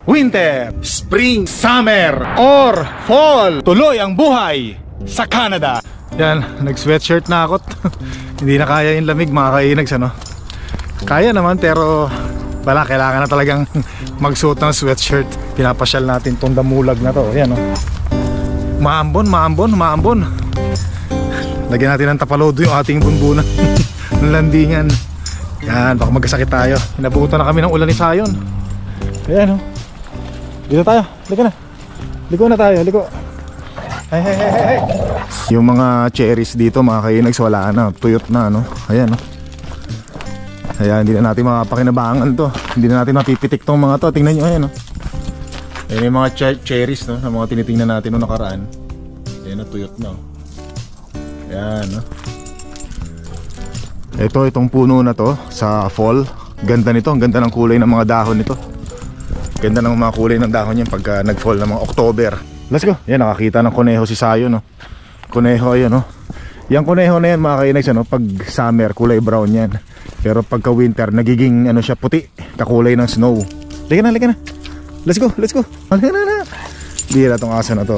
winter, spring, summer, or fall. Tuloy ang buhay sa Canada. Yan, nag-sweatshirt na ako. Hindi na kaya yung lamig mga kainags, ano? Kaya naman pero wala, kailangan na talagang magsuot ng sweatshirt. Pinapasyal natin tong damulag na to. Yan, oh. Maambon. Lagyan natin ng tapalodo yung ating bunbunan ng landingan. Yan, baka magkasakit tayo. Inabutan na kami ng ulan ni Sayon. Ayan, oh. Dito tayo, liko na tayo. Hey. Yung mga cherries dito mga kainags, wala na, tuyot na, no? Ayan, no? Ayan, hindi na natin mapakinabangan to. Hindi na natin mapipitik tong mga to. Tingnan nyo, ayan, no? Ayan yung mga cherries, no? Na mga tinitingnan natin noong nakaraan. Ayan na, tuyot na, no? Ayan, no? Itong puno na to sa fall. Ganda nito, ang ganda ng kulay ng mga dahon nito. Ganda ng mga kulay ng dahon yan pagka nag-fall ng mga October. Let's go. Yan, nakakita ng kuneho si Sayo, no? Kuneho, ayan, no? Yung kuneho na yan mga kainags, no? Pag summer, kulay brown yan. Pero pagka winter, nagiging ano siya, puti, kakulay ng snow. Lika na. Let's go. Halika na. Bira tong aso na to.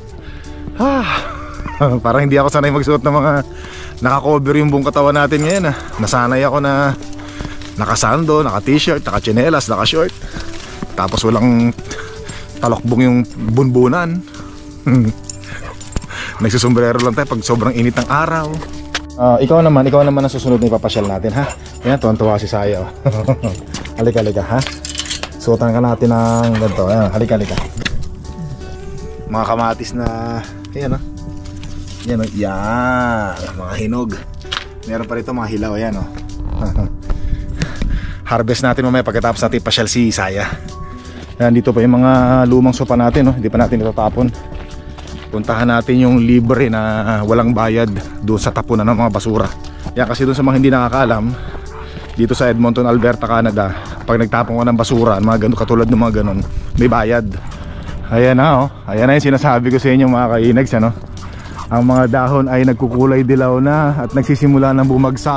Parang hindi ako sanay magsuot ng mga naka-cover yung buong katawan natin ngayon, ah. Nasanay ako na naka-sando, naka-t-shirt, naka-chinelas, naka-short. Tapos walang talokbong yung bunbunan. Nagsusombrero lang tayo pag sobrang init ng araw. Ikaw naman ang susunod na ipapasyal natin, ha? Ayan, tuwan-tuwa si Sayo. Halika, ha? Suotan ka natin ng ganito. Ayan, halika. Mga kamatis na, ayan, ha? Yan, mga hinog. Meron pa rito mga hilaw, ayan, oh. Harvest natin mamaya pagkatapos natin ipasyal si Saya. Yan, dito pa yung mga lumang sopa natin, no? Hindi pa natin itatapon. Puntahan natin yung libre na walang bayad doon sa tapunan ng mga basura. Yan, kasi doon sa mga hindi nakakaalam, dito sa Edmonton, Alberta, Canada, pag nagtapon ka ng basura, mga ganun, katulad ng mga ganun, may bayad. Ayan na, oh. Ayan na yung sinasabi ko sa inyo mga kainags, ano? Ang mga dahon ay nagkukulay dilaw na at nagsisimula ng bumagsak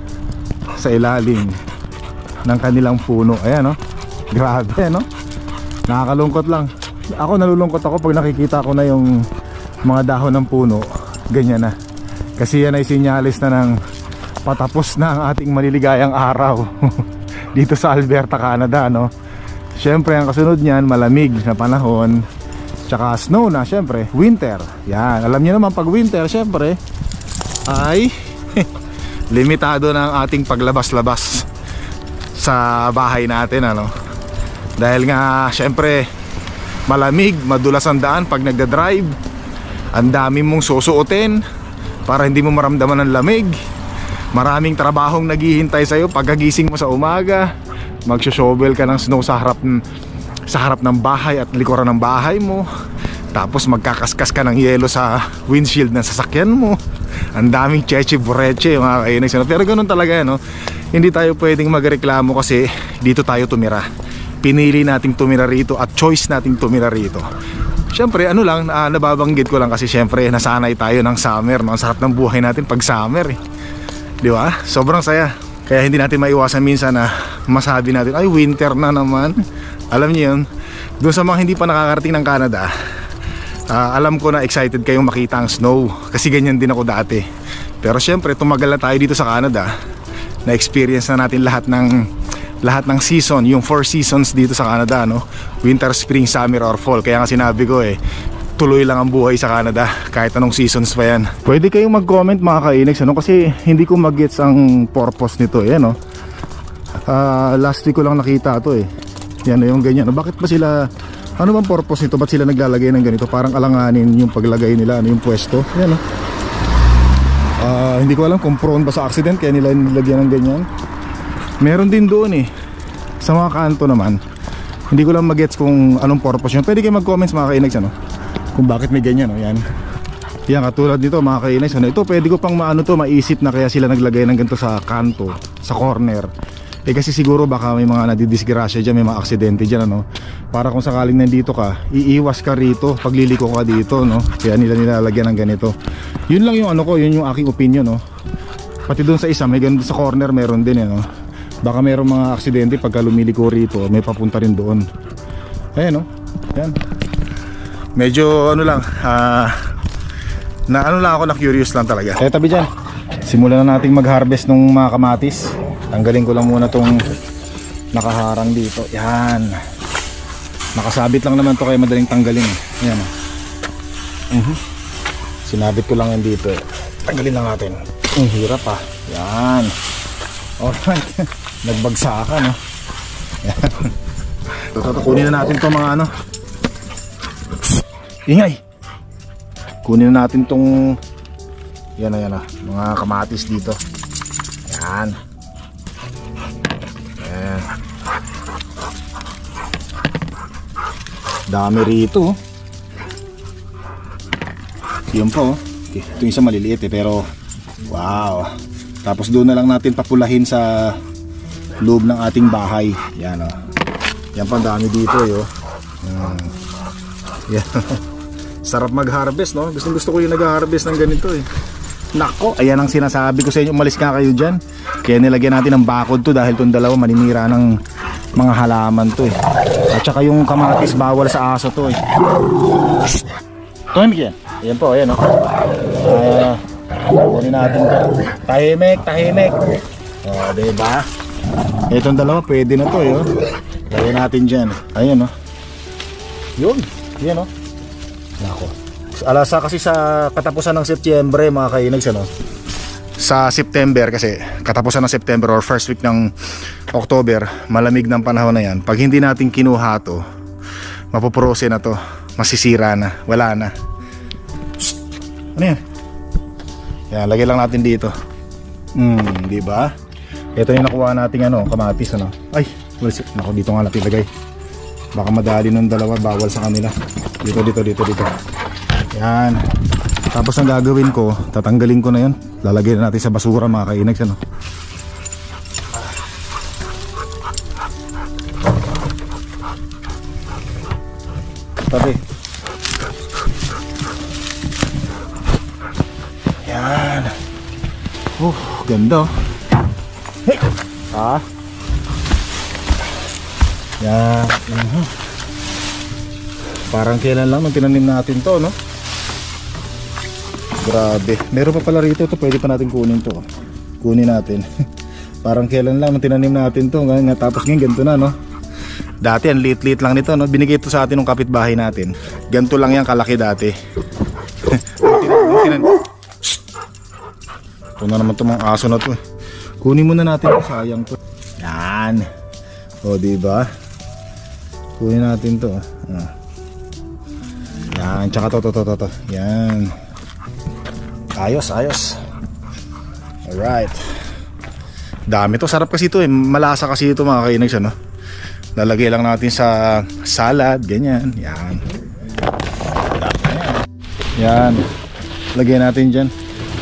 sa ilalim ng kanilang puno. Ayan, no? Grabe, no? Nakakalungkot lang. Ako, nalulungkot ako pag nakikita ko na yung mga dahon ng puno. Ganyan na. Kasi yan ay sinyalis na ng patapos na ang ating maliligayang araw dito sa Alberta, Canada, no? Siyempre, ang kasunod niyan, malamig na panahon, tsaka snow na, siyempre, winter. Yan, alam niyo naman pag winter, siyempre ay limitado na ang ating paglabas-labas sa bahay natin, ano? Dahil nga, siyempre, malamig, madulas ang daan pag nagda-drive. Ang dami mong susuotin para hindi mo maramdaman ng lamig. Maraming trabahong naghihintay sa'yo pagkagising mo sa umaga. Magsho-shovel ka ng snow sa harap ng bahay at likuran ng bahay mo. Tapos magkakaskas ka ng yelo sa windshield ng sasakyan mo. Ang daming cheche-bureche, mga kainis. Pero ganun talaga, no? Hindi tayo pwedeng magreklamo kasi dito tayo tumira. Pinili nating tumira rito at choice nating tumira rito. Siyempre, ano lang, nababanggit ko lang kasi siyempre nasanay tayo ng summer, no? Ang sarap ng buhay natin pag summer, eh. Di ba? Sobrang saya. Kaya hindi natin maiwasan minsan na masabi natin, ay, winter na naman. Alam niyo yun, doon sa mga hindi pa nakakarating ng Canada, alam ko na excited kayong makita ang snow. Kasi ganyan din ako dati. Pero siyempre, tumagal na tayo dito sa Canada. Na-experience na natin lahat ng season, yung 4 seasons dito sa Canada, no? Winter, spring, summer, or fall. Kaya nga sinabi ko, tuloy lang ang buhay sa Canada kahit anong seasons pa yan. Pwede kayong mag-comment mga kainags, ano? Kasi hindi ko mag-gets ang purpose nito, no? Last week ko lang nakita ito, yan, yung ganyan, no? Bakit ba sila, ano bang purpose nito? Ba't sila naglalagay ng ganito? Parang alanganin yung paglagay nila, ano, yung pwesto, yan, no? Hindi ko alam kung prone ba sa accident kaya nila nilagyan ng ganyan. Meron din doon, sa mga kanto naman. Hindi ko lang mag-gets kung anong purpose yun. Pwede kayo mag-comments mga kainags, ano? Kung bakit may ganyan, no? Yan. Yan, katulad dito mga kainags, ano? Ito pwede ko pang maisip na kaya sila naglagay ng ganito sa kanto, sa corner. Kasi siguro baka may mga nadidisgrasya dyan, may mga aksidente dyan, ano? Para kung sakaling nandito ka, iiwas ka rito, pagliliko ka dito, no? Kaya nila nilalagyan ng ganito. Yun lang yung ano ko, yun yung aking opinion, no? Pati doon sa isa, may ganito sa corner, meron din, no? Baka mayroong mga aksidente pagka lumiliko rito, may papunta rin doon. Ayan, oh. Yan. Medyo ano lang, na ano lang ako, na curious lang talaga. Kaya tabi dyan, simulan na nating mag-harvest ng mga kamatis. Tanggalin ko lang muna tong nakaharang dito. Yan. Nakasabit lang naman to, kaya madaling tanggalin. Yan. Sinabit ko lang yan dito. Tanggalin lang natin. Ang hirap ah. Yan. Alright. Nagbagsakan, no? Yan. Kunin na natin to mga ano. Ingay. Kunin na natin tong yan na mga kamatis dito. Yan. Yan. Dami rito. Yun po. Okay. Ito yung isa maliliit pero wow. Tapos doon na lang natin papulahin sa loob ng ating bahay. Yan o. Yan pa, dami dito oh. Yan. Sarap mag-harvest, no? Gusto ko yung nag-harvest ng ganito eh. Nako, ayan ang sinasabi ko sa inyo. Umalis ka kayo dyan. Kaya nilagyan natin ng bakod to dahil itong dalawa maninira ng mga halaman to eh. At saka yung kamatis bawal sa aso to eh. Tumimik yan. Ayan po, ayan o. Kunin natin to. Tahimik. O, diba? Itong dalawa pwede na to eh. Lagyan natin dyan. Ayan o. Yun. Yan o. Nako. Alasa kasi sa katapusan ng Setyembre mga kainags, ano? Sa September kasi katapusan ng September or first week ng October, malamig ng panahon na yan. Pag hindi natin kinuha to, mapoprose na to, masisira na, wala na. Shhh. Ano yan? Yan, lagay lang natin dito. Di ba? Ito yung nakuha nating ano, kamatis, ano? Ay, nako, dito nga natin lagay. Baka madali ng dalawa, bawal sa kanila. Dito. Yan. Tapos ang gagawin ko, tatanggalin ko na yan. Lalagyan na natin sa basura mga kainags, ano. Tabi. Yan. Ganda. Hey. Yan. Parang kailan lang nung tinanim natin to, no? Grabe. Meron pa pala rito. Ito pwede pa natin kunin to. Kunin natin. Parang kailan lang nung tinanim natin to. Tapos ngayon ganito na, no? Dati ang liit-liit lang nito, no? Binigay ito sa atin ng kapitbahay natin. Ganito lang yan kalaki dati. Ito na naman itong mga aso na to. Kunin muna natin. Sayang to. Yan. O, diba? Kunin natin to. Yan. Tsaka to. Yan. Ayos. Alright. Dami to. Sarap kasi ito eh. Malasa kasi ito mga kainags, ano? Lalagay lang natin sa salad. Ganyan. Yan. Lagyan natin dyan.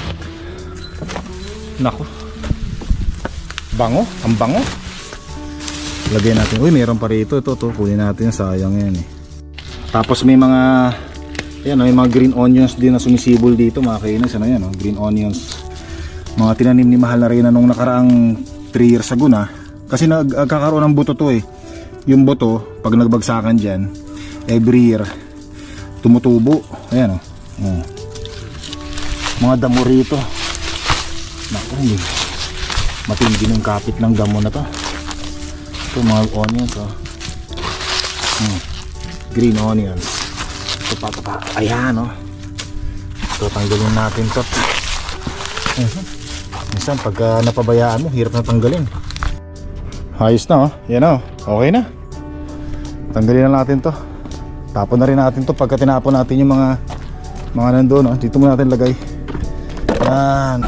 Nako. Bango. Ang bango. Lagyan natin. Uy, mayroon pa rito. Ito. Kunin natin. Sayang yan eh. Tapos may mga yan, may mga green onions din na sumisibol dito mga kainas. Ano yan, green onions. Mga tinanim ni Mahal na Reyna nung nakaraang 3 years ago na. Kasi nagkakaroon ng buto to eh. Yung buto, pag nagbagsakan dyan, every year tumutubo. Ayan o. Mga damo rito. Naku, matindi ng kapit ng damo na to. Ito mga onions o. Green onions. Ito pa. Ayan o. Ito, tanggalin natin to. Minsan pag napabayaan mo, hirap na tanggalin. Ayos na o. Yan o. Okay na. Tanggalin na natin to. Tapon na rin natin to pagka tinapon natin yung mga nandoon, no? Dito muna natin lagay. Yan.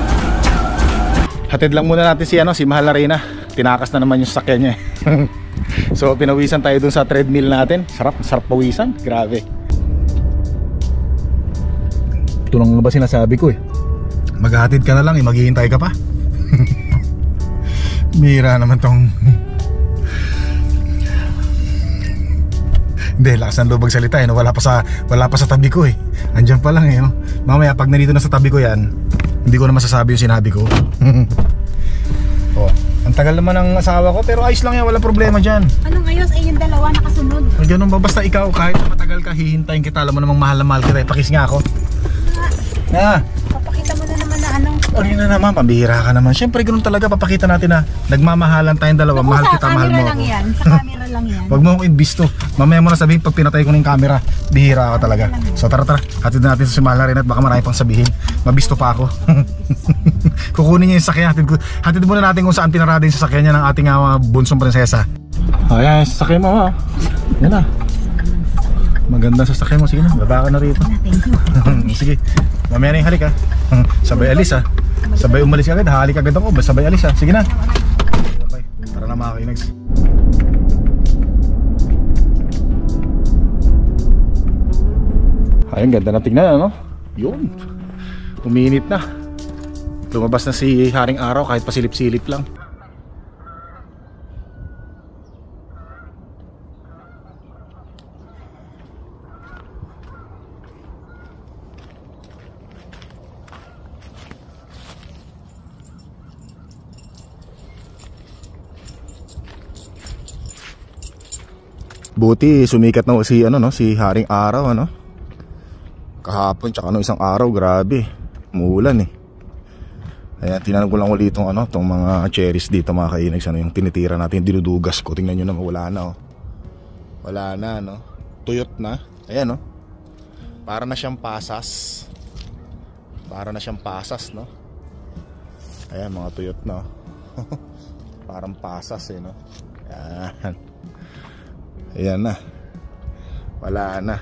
Hatid lang muna natin si Mahal na Reyna. Tinakas na naman yung sasakyan niya. So pinawisan tayo dun sa treadmill natin. Sarap pawisan. Grabe. Ito lang ba sinasabi ko eh. Maghahatid ka na lang eh. Maghihintay ka pa. Mira naman tong hindi, lakas ng loob magsalita eh, no? Wala pa sa tabi ko eh. Andyan pa lang eh, no? Mamaya pag nandito na sa tabi ko yan, hindi ko na masasabi yung sinabi ko. Oh, Ang tagal naman ng asawa ko, pero ayos lang yan, walang problema dyan. Anong ayos? Ay yung dalawa nakasunod. Ay, ganun ba? Basta ikaw, kahit matagal ka, hihintayin kita. Alam mo namang mahal na mahal kita. Pakis nga ako. Papakita mo na naman na ano. Ano na naman, pambihira ka naman. Siyempre, ganun talaga, papakita natin na nagmamahalan tayong dalawa. Mahal kita, mahal mo ako. Sa camera lang yan. Wag mo akong imbisto. Mamaya mo na sabihin pag pinatay ko ng camera. Bihira ako talaga. So tara, hatid natin sa si Mahal na rin at baka marami pang sabihin. Mabisto pa ako. Kukunin niya yung sakyan. Hatid muna natin kung saan pinarada yung sasakyan niya ng ating bunsong prinsesa. Ayan, sasakyan mo ha. Yan na. Magandang sasakyan mo. Sige na, baba ka na rito. Thank you. Sige, mamaya na yung halik ha. Sabay alis ha. Sabay umalis agad, halik agad ako. Sabay alis ha. Sige na. Bye. Tara na mga kainags. Ayun, ganda na tignan ano. Yun. Uminit na. Lumabas na si Haring Araw kahit pasilip-silip lang. Buti sumikat na si si Haring Araw ano. Kahapon tsaka isang araw, grabe. Umuulan eh. Ayan, tinanong ko lang ulit itong tong mga cherries dito mga kainags, yung tinitira natin, dinudugas ko. Tingnan nyo naman, wala na oh. Wala na no. Tuyot na. Ayan oh. Para na siyang pasas. Para na siyang pasas no. Ayan mga tuyot na oh. Parang pasas eh no. Ayan. Ayan na. Wala na.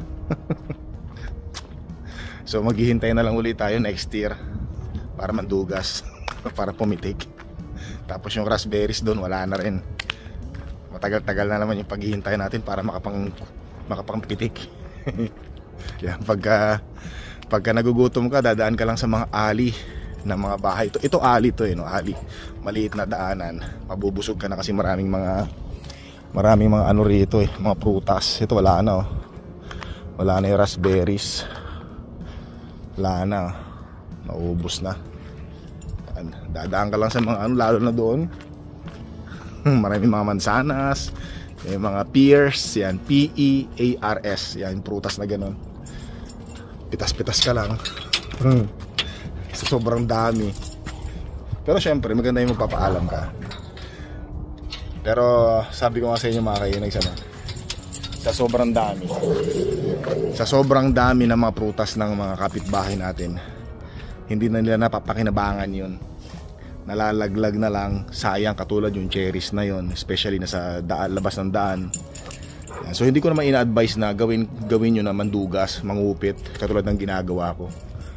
So maghihintay na lang ulit tayo next year para mandugas, para pumitik. Tapos yung raspberries doon wala na rin. Matagal-tagal na naman yung paghihintay natin para makapangpitik. Yan, pagka nagugutom ka, dadaan ka lang sa mga alley ng mga bahay. Ito alley to no, alley. Maliit na daanan. Mabubusog ka na kasi maraming mga ano rito mga prutas. Ito wala na oh. Wala na yung raspberries. Wala na, naubos na. Dadaan ka lang sa mga lalo na doon. Maraming mga mansanas, may mga pears, yan, P-E-A-R-S, yan, prutas na gano'n. Pitas-pitas ka lang. Sobrang dami. Pero syempre, maganda yung magpapaalam ka. Pero sabi ko nga sa inyo mga kainags, sa sobrang dami ng mga prutas ng mga kapitbahay natin, hindi na nila napapakinabangan yun. Nalalaglag na lang, sayang, katulad yung cherries na yun, especially na sa daan, labas ng daan. So hindi ko naman ina-advise na gawin nyo na mandugas, mangupit, katulad ng ginagawa ko.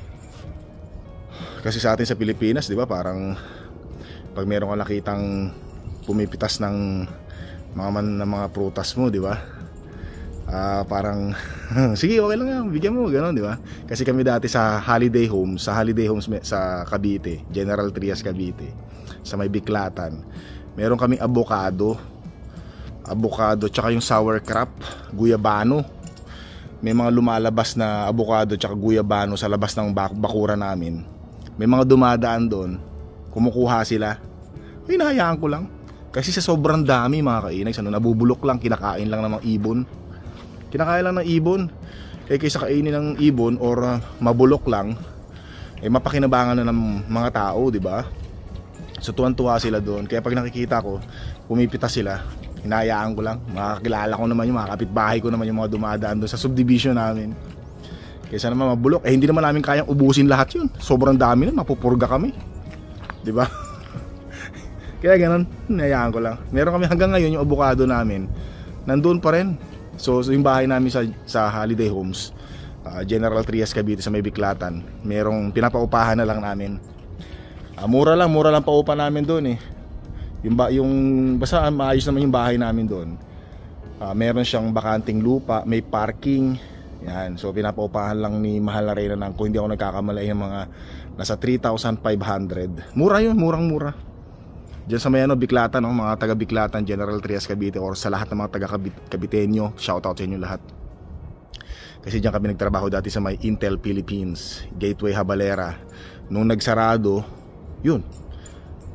Kasi sa atin sa Pilipinas, di ba, parang pag meron kang nakitang pumipitas ng mga prutas mo, di ba? Parang sige, okay lang yan, bigyan mo, gano'n, di ba? Kasi kami dati sa Holiday Homes sa Cavite, General Trias Cavite, sa may Biklatan, meron kaming avocado tsaka yung sauerkraut, guyabano. May mga lumalabas na avocado tsaka guyabano sa labas ng bakura namin. May mga dumadaan doon, kumukuha sila. Hinahayaan ko lang kasi sa sobrang dami mga kainags, nabubulok lang, kinakain lang ng mga ibon. Kinakain lang ng ibon. Kaysa kainin ng ibon or mabulok lang, mapakinabangan na ng mga tao, di ba? So tuwan-tuwa sila doon. Kaya pag nakikita ko, pumipitas sila, hinayaan ko lang. Makakilala ko naman yung mga kapitbahay ko naman yung mga dumadaan doon sa subdivision namin. Kaysa naman mabulok, hindi naman namin kayang ubusin lahat yun. Sobrang dami na, mapupurga kami, di ba? Kaya ganun, hinayaan ko lang. Meron kami hanggang ngayon yung avocado namin, nandun pa rin. So yung bahay namin sa Holiday Homes, General Trias Cavite sa may Biklatan, merong pinapaupahan na lang namin. Mura lang paupa namin doon eh. Yung basta maayos naman yung bahay namin doon. Meron siyang bakanting lupa, may parking. Yan, so pinapaupahan lang ni Mahal na Reyna ng, kung hindi ako nagkakamali, yung mga nasa 3,500. Mura yun, murang-mura. Diyan sa may Biklatan, mga taga Biklatan, General Trias Cavite, or sa lahat ng mga taga Caviteño, shoutout sa inyo lahat. Kasi diyan kami nagtrabaho dati sa may Intel Philippines, Gateway Habalera. Nung nagsarado, yun,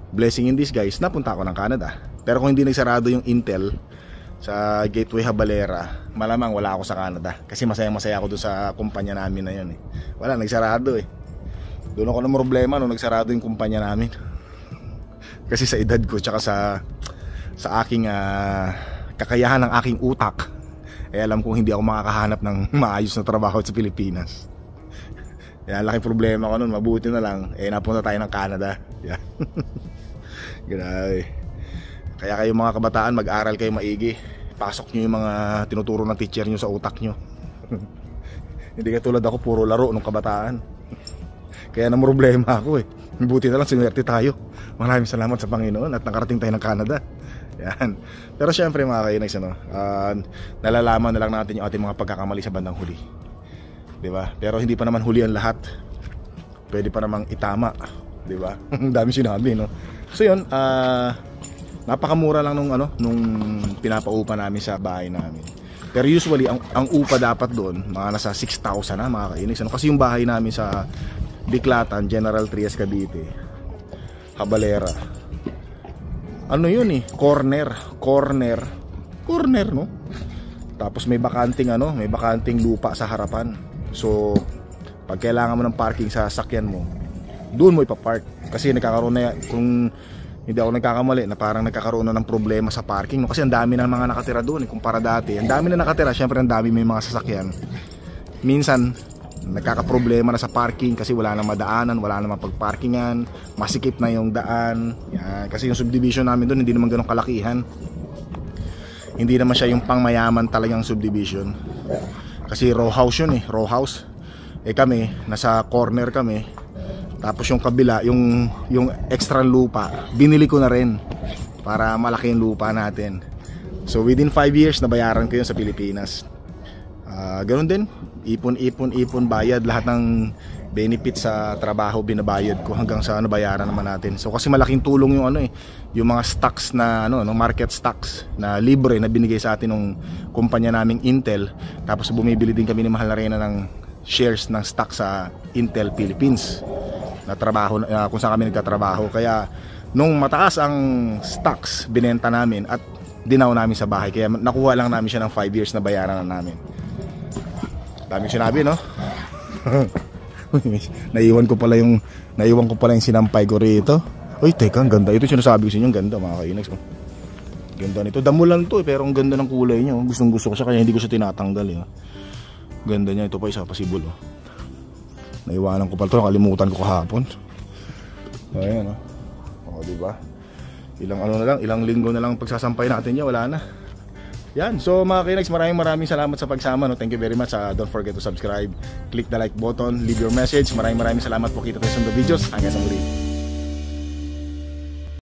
blessing in disguise, napunta ako ng Canada. Pero kung hindi nagsarado yung Intel sa Gateway Habalera, malamang wala ako sa Canada. Kasi masaya ako doon sa kumpanya namin na yun eh. Wala, nagsarado eh. Doon ako ng problema nung nagsarado yung kumpanya namin. Kasi sa edad ko, tsaka sa aking kakayahan ng aking utak, alam kong hindi ako makakahanap ng maayos na trabaho sa Pilipinas. Yan, laking problema ko nun. Mabuti na lang, napunta tayo ng Canada. Yan. Grabe. Kaya kayo mga kabataan, mag-aral kayo maigi. Pasok nyo yung mga tinuturo ng teacher nyo sa utak nyo. Hindi katulad ako, puro laro nung kabataan. Kaya na problema ako eh. Buti na lang, sinuwerte tayo. Maraming salamat sa Panginoon at nakarating tayo ng Canada. Yan. Pero syempre mga kainags, nalalaman na lang natin yung ating mga pagkakamali sa bandang huli, diba? Pero hindi pa naman huli ang lahat. Pwede pa namang itama, diba? Dami sinabi, no? So yun, napakamura lang nung pinapaupa namin sa bahay namin. Pero usually ang upa dapat doon mga nasa 6,000 na mga kainags. Kasi yung bahay namin sa Biclatan, General Trias, Cavite, Habalera, yun eh, corner no. Tapos may bakanting lupa sa harapan. So pag kailangan mo ng parking sa sasakyan mo, doon mo ipapark. Kasi nagkakaroon na, kung hindi ako nagkakamali, na parang nagkakaroon na ng problema sa parking, no? Kasi ang dami ng mga nakatira doon kumpara dati. Ang dami na nakatira, syempre ang dami may mga sasakyan. Minsan nagkakaproblema na sa parking kasi wala nang madaanan, wala nang mapagparkingan, masikip na yung daan. Yan. Kasi yung subdivision namin doon hindi naman ganun kalakihan. Hindi naman siya yung pangmayaman talagang subdivision. Kasi row house yun eh, row house. Kami, nasa corner kami. Tapos yung kabila, yung extra lupa, binili ko na rin para malaki yung lupa natin. So within 5 years nabayaran ko yun sa Pilipinas. Ganun din, ipon bayad, lahat ng benefit sa trabaho binabayad ko hanggang sa bayaran naman natin. So kasi malaking tulong yung yung mga stocks na market stocks na libre na binigay sa atin ng kumpanya naming Intel. Tapos bumibili din kami ni mahal na reyna ng shares ng stock sa Intel Philippines na trabaho, kung saan kami nagtatrabaho. Kaya nung mataas ang stocks, binenta namin at dinaw namin sa bahay. Kaya nakuha lang namin siya ng 5 years na bayaran na namin. Daming sinabi, no? naiwan ko pala yung sinampay ko rito. Uy, teka, ang ganda. Ito sinasabi ko sa inyo, ang ganda mga kainags. Ganda nito. Damo lang to pero ang ganda ng kulay niya. Gustong gusto ko siya kaya hindi ko siya tinatanggal. Ganda niya. Ito pa isa pasibol. Naiwanan ko pala ito. Nakalimutan ko kahapon. Ayan, diba? Ilang linggo na lang pagsasampay natin niya. Wala na. Yan, so mga kainags, maraming salamat sa pagsama, no? Thank you very much. Don't forget to subscribe, click the like button, leave your message. Maraming salamat po. Kita tayo sa videos. Hanggang sa muli.